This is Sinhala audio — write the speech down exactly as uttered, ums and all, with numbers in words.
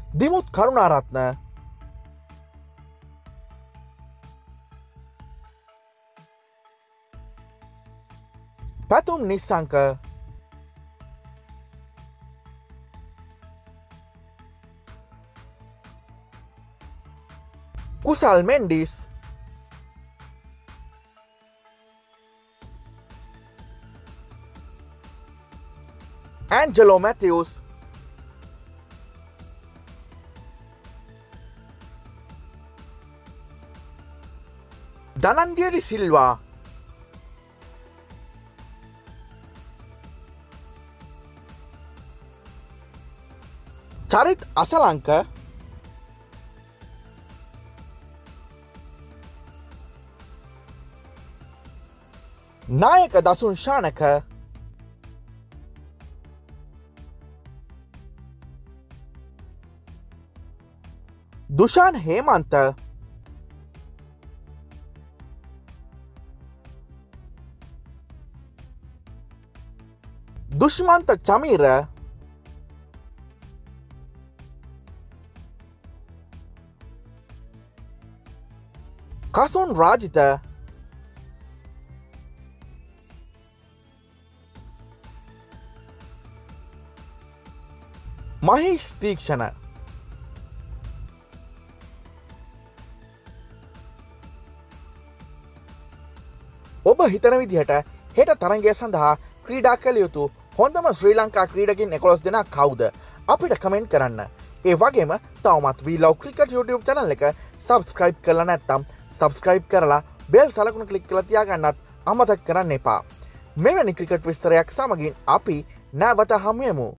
දිමුත් කරුණාරත්න පැතුම් නිස්සංක කුසල් මෙන්ඩිස් ඇන්ජලෝ මැතිවස් දනන්ඩියරි සිල්වා චරිත් අසලංක නායක දසුන් ශානක දුෂාන් හේමන්ත දුෂ්මන්ත චමීර කසුන් රාජිත මහේෂ් තීක්ෂණ ඔබ හිතන විදිහට හෙට තරගය සඳහා ක්‍රීඩා කළ යුතු හොඳම ශ්‍රී ලංකා ක්‍රීඩකින් එකොළොස් දෙනා කවුද අපිට කමෙන්ට් කරන්න. ඒ වගේම තවමත් We Love Cricket YouTube channel එක subscribe කරලා නැත්නම් subscribe කරලා bell සලකුණ click කරලා තියාගන්නත් අමතක කරන්න එපා. මෙවැනි ක්‍රිකට් විස්තරයක් සමගින් අපි නැවත හමු වෙමු.